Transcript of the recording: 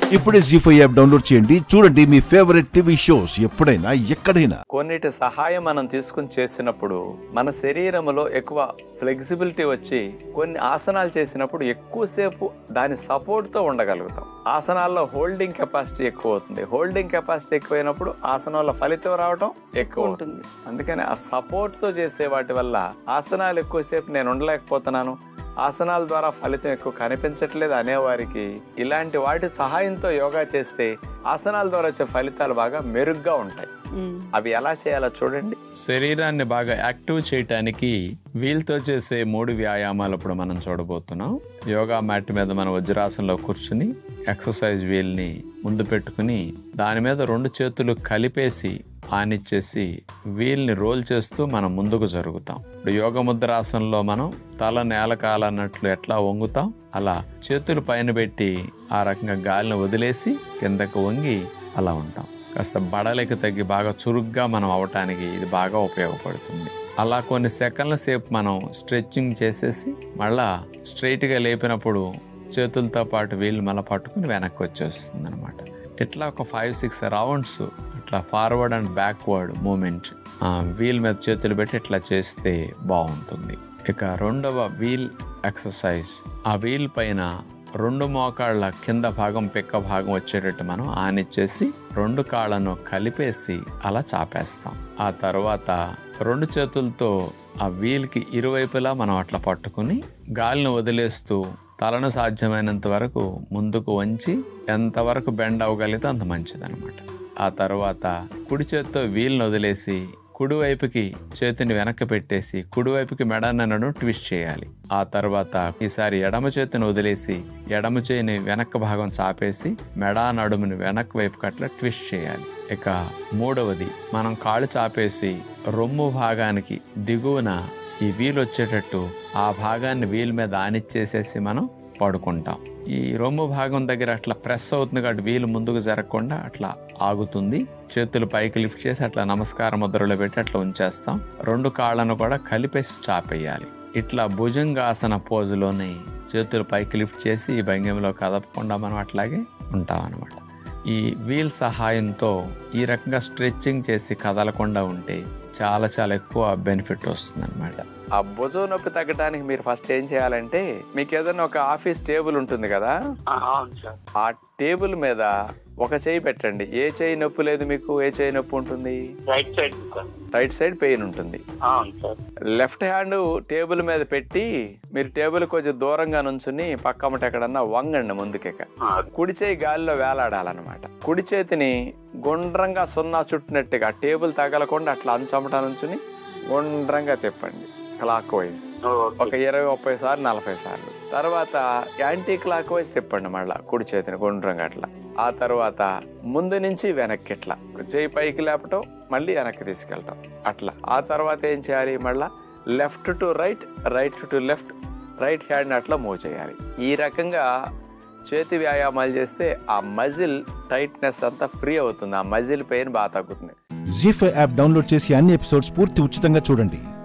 ఇప్పుడే జీ5 app download చేయండి. చూడండి మీ ఫేవరెట్ టీవీ షోస్ ఎప్పుడైనా ఎక్కడైనా. కొన్నిటి సహాయం మనం తీసుకుని చేసినప్పుడు మన శరీరంలో ఎక్కువ ఫ్లెక్సిబిలిటీ వచ్చి కొన్ని ఆసనాలు చేసినప్పుడు ఎక్కువసేపు దాని సపోర్ట్తో ఉండగలుగుతాం. ఆసనాల్లో హోల్డింగ్ కెపాసిటీ ఎక్కువ అవుతుంది. హోల్డింగ్ కెపాసిటీ ఎక్కువైనప్పుడు ఆసనాల ఫలితం రావడం ఎక్కువ ఉంటుంది. అందుకని ఆ సపోర్ట్తో చేసే వాటి వల్ల ఆసనాలు ఎక్కువసేపు నేను ఉండలేకపోతున్నాను, ఆసనాల ద్వారా ఫలితం ఎక్కువ కనిపించట్లేదు అనేవారికి ఇలాంటి వాటి సహాయంతో యోగా చేస్తే ఆసనాల ద్వారా వచ్చే ఫలితాలు బాగా మెరుగ్గా ఉంటాయి. అవి ఎలా చేయాలో చూడండి. శరీరాన్ని బాగా యాక్టివ్ చేయటానికి వీల్తో చేసే 3 వ్యాయామాలు ఇప్పుడు మనం చూడబోతున్నాం. యోగా మ్యాట్ మీద మన వజ్రాసనంలో కూర్చుని ఎక్సర్సైజ్ వీల్ని ముందు పెట్టుకుని దాని మీద 2 చేతులు కలిపేసి ఆనిచ్చేసి వీల్ని రోల్ చేస్తూ మనం ముందుకు జరుగుతాం. ఇప్పుడు యోగ ముద్రాసనంలో మనం తల నేల కాలన్నట్లు ఎట్లా వంగుతాం అలా చేతులు పైన పెట్టి ఆ రకంగా గాలిని వదిలేసి కిందకు వంగి అలా ఉంటాం. కాస్త బడలికి తగ్గి బాగా చురుగ్గా మనం అవటానికి ఇది బాగా ఉపయోగపడుతుంది. అలా కొన్ని సెకండ్ల సేపు మనం స్ట్రెచ్చింగ్ చేసేసి మళ్ళా స్ట్రైట్గా లేపినప్పుడు చేతులతో పాటు వీళ్ళు మళ్ళీ పట్టుకుని వెనక్కి వచ్చేస్తుంది అనమాట. ఇట్లా ఒక 5-6 రౌండ్స్ ఇట్లా forward and backward moment wheel మీద చేతులు పెట్టి ఇట్లా చేస్తే బాగుంటుంది. ఇక రెండవ వీల్ ఎక్సర్సైజ్, ఆ వీల్ పైన 2 మోకాళ్ళ కింద భాగం పిక్క భాగం వచ్చేటట్టు మనం ఆనిచ్చేసి 2 కాళ్ళను కలిపేసి అలా చాపేస్తాం. ఆ తర్వాత 2 చేతులతో ఆ వీల్కి ఇరువైపులా మనం అట్లా పట్టుకుని గాలిని వదిలేస్తూ తలను సాధ్యమైనంత వరకు ముందుకు వంచి ఎంతవరకు బెండ్ అవ్వగలిగితే అంత మంచిదన్నమాట. ఆ తర్వాత కుడి చేత్తో వీల్ని వదిలేసి కుడివైపుకి చేతిని వెనక్కి పెట్టేసి కుడివైపుకి మెడనను ట్విస్ట్ చేయాలి. ఆ తర్వాత ఈసారి ఎడమ చేతిని వదిలేసి ఎడమ చేయిని వెనక్కి భాగం చాపేసి మెడ నడుముని వెనక్కి వైపుకి అట్లా ట్విస్ట్ చేయాలి. ఇక మూడవది మనం కాళ్ళు చాపేసి రొమ్ము భాగానికి దిగువన ఈ వీల్ వచ్చేటట్టు ఆ భాగాన్ని వీల్ మీద ఆనిచ్చేసేసి మనం పడుకుంటాం. ఈ రొమ్ము భాగం దగ్గర అట్లా ప్రెస్ అవుతుంది కాబట్టి వీలు ముందుకు జరగకుండా అట్లా ఆగుతుంది. చేతులు పైకి లిఫ్ట్ చేసి అట్లా నమస్కార ముద్రలో పెట్టి అట్లా ఉంచేస్తాం. 2 కాళ్ళను కూడా కలిపేసి చాపేయాలి. ఇట్లా భుజంగాసన పోజులోని చేతులు పైకి లిఫ్ట్ చేసి ఈ భంగిమలో కదపకుండా మనం అట్లాగే ఉంటాం అన్నమాట. ఈ వీల్ సహాయంతో ఈ రకంగా స్ట్రెచ్చింగ్ చేసి కదలకుండా ఉంటే చాలా చాలా ఎక్కువ బెనిఫిట్ వస్తుంది అనమాట. ఆ భుజం నొప్పి తగ్గడానికి మీరు ఫస్ట్ ఏం చేయాలంటే, మీకు ఏదైనా ఒక ఆఫీస్ టేబుల్ ఉంటుంది కదా, ఆ టేబుల్ మీద ఒక చేయి పెట్టండి. ఏ చేయి నొప్పి లేదు మీకు? ఏ చేయి నొప్పి ఉంటుంది? రైట్ సైడ్ పెయిన్ ఉంటుంది. లెఫ్ట్ హ్యాండ్ టేబుల్ మీద పెట్టి మీరు టేబుల్ కొంచెం దూరంగా నుంచుని పక్కమట ఎక్కడన్నా వంగండి ముందుకెక్క. కుడి చేయి గాలిలో వేలాడాలన్నమాట. కుడి చేతిని గుండ్రంగా 0 చుట్టినట్టుగా టేబుల్ తగలకుండా అట్లా అంచమట నుంచుని గుండ్రంగా తిప్పండి క్లాక్ వైజ్ ఒక 20-30 సార్లు 40 సార్లు. తర్వాత యాంటీ క్లాక్ వైజ్ తిప్పండి మళ్ళా కుడి చేతిని గుండ్రంగా అట్లా. ఆ తర్వాత ముందు నుంచి వెనక్కి ఇట్లా చేయి పైకి లేపటం మళ్ళీ వెనక్కి తీసుకెళ్ళటం అట్లా. ఆ తర్వాత ఏం చేయాలి, మళ్ళా left to right, right to left, right hand అట్లా మూవ్ చేయాలి. ఈ రకంగా చేతి వ్యాయామాలు చేస్తే ఆ మజిల్ టైట్నెస్ అంతా ఫ్రీ అవుతుంది. ఆ మజిల్ పెయిన్ బాగా తగ్గుతుంది. జీ5 యాప్ డౌన్లోడ్ చేసి అన్ని ఎపిసోడ్స్ పూర్తి ఉచితంగా చూడండి.